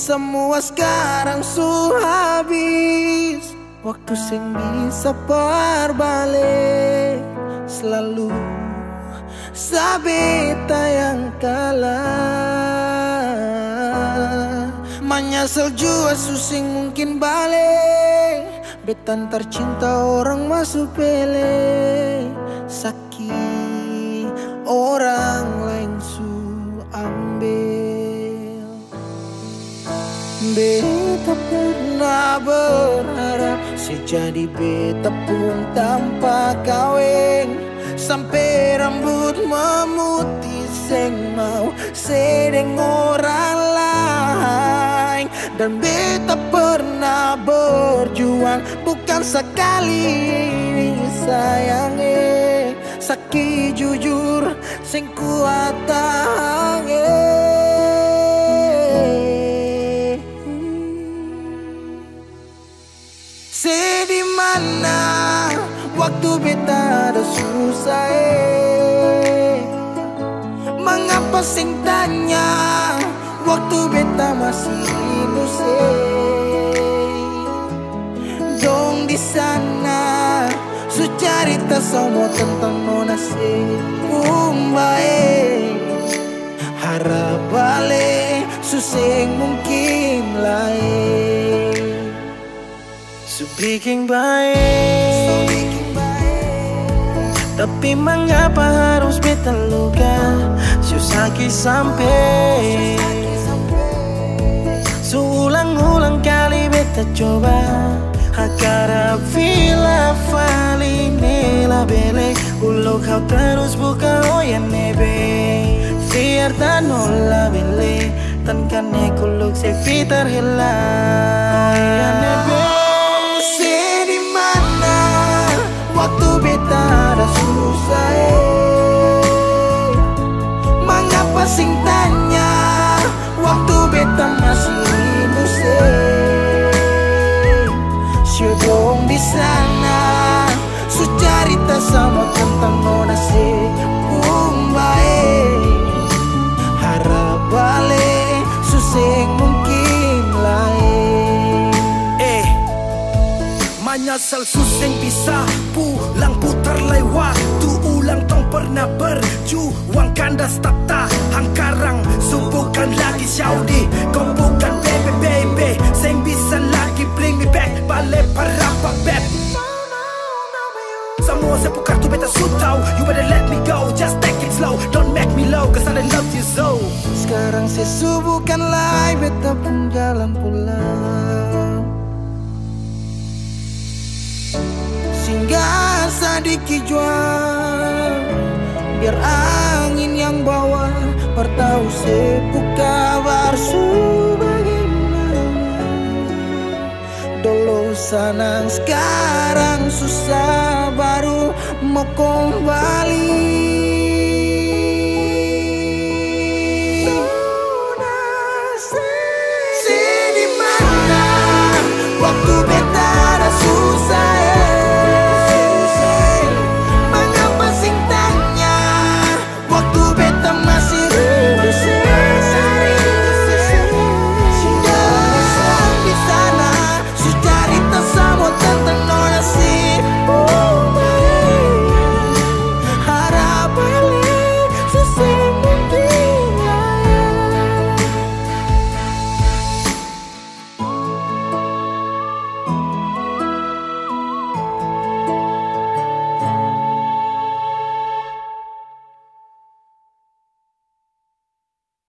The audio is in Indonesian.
Semua sekarang su habis. Waktu sing bisa berbalik. Selalu sabeta yang kalah. Menyesal jua susing mungkin balik. Betan tercinta orang masuk pele. Sakit orang lain su ambil. Beta pernah berharap sejadi beta pun tanpa kawin. Sampai rambut memutih seng mau sedeng orang lain. Dan beta pernah berjuang bukan sekali ini sayange. Sakit jujur sing kuat tahange. Di mana waktu beta ada susah Mengapa sing tanya waktu beta masih ilus Dong di sana su cerita semua tentang nona Kumbae harap balik suseng mungkin lain. So bikin baik, tapi mengapa harus beta luka? Susaki sampai Seulang-ulang kali beta coba Agar vila fali nela bele Ulo kau terus buka oya nebe Fiar tan nola bele Tan kane kuluk se fitar hela Oya nebe waktu beta ada susah Mengapa sing tanya waktu beta masih ilus Syedong di sana su cerita sama tentang nona Kumbae harap balik suseng mungkin lain. Menyesal suseng bisa pulang putar lai waktu ulang tong pernah berjuang kandas tak hangkarang bukan lagi Saudi kau bukan baby seng bisa lagi bring me back balik para beb semua sepu kartu beta su tau you better let me go just take it slow don't make me low cause I love you so. Sekarang sesu bukan lai beta pun jalan pulang Singgah sadiki jual biar angin yang bawa bertahu sepu kabar su bagaimana dulu senang sekarang susah baru mau kembali